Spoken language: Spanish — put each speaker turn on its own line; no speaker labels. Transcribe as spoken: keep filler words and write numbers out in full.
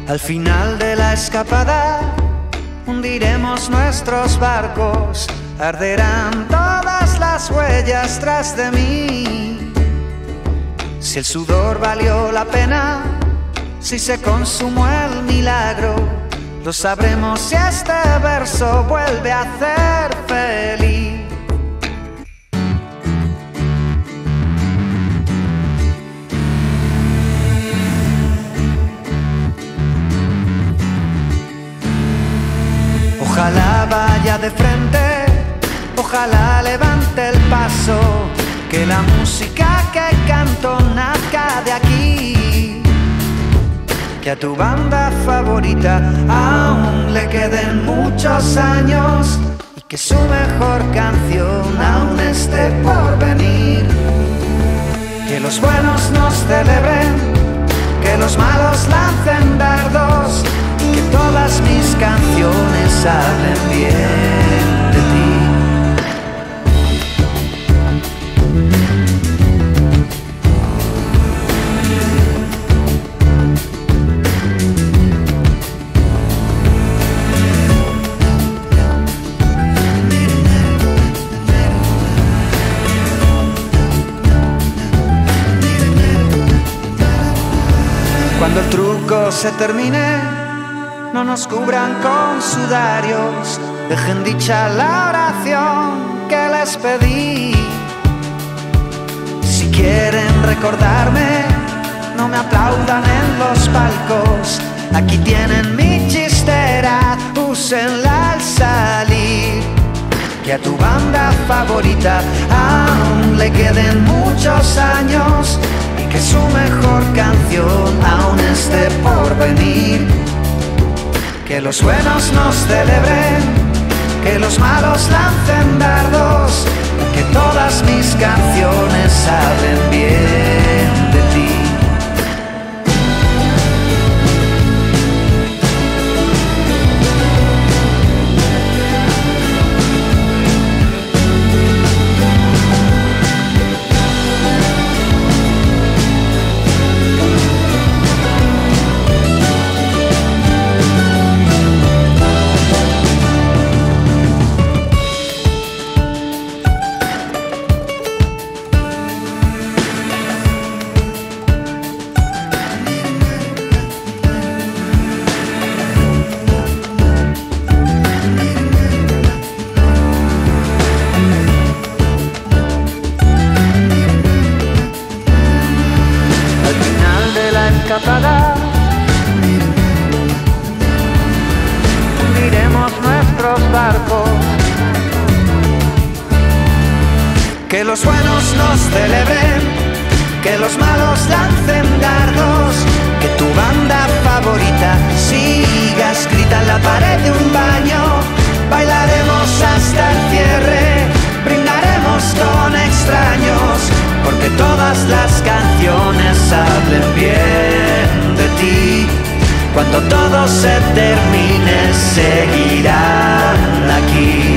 Al final de la escapada hundiremos nuestros barcos, arderán todas las huellas tras de mí. Si el sudor valió la pena, si se consumó el milagro, lo sabremos si este verso vuelve a hacer feliz. Ojalá vaya de frente, ojalá levante el paso, que la música que canto nazca de aquí, que a tu banda favorita aún le queden muchos años y que su mejor canción aún esté por venir. Que los buenos nos celebren, que los malos lancen dardos, que todas mis canciones hablen bien de ti. Cuando el truco se termine, no nos cubran con sudarios, dejen dicha la oración que les pedí. Si quieren recordarme, no me aplaudan en los palcos, aquí tienen mi chistera, úsenla al salir. Que a tu banda favorita aún le queden muchos años y que su mejor canción aún esté por venir. Que los buenos nos celebren, que los malos lancen dardos, que todas mis canciones hablen bien de ti. Hundiremos nuestros barcos, que los buenos nos celebren, que los malos lancen dardos, que tu banda favorita siga escrita en la pared de un baño. Bailaremos hasta el cierre, brindaremos con extraños, porque todas las canciones hablen bien de ti. Cuando todo se termine, seguirán aquí.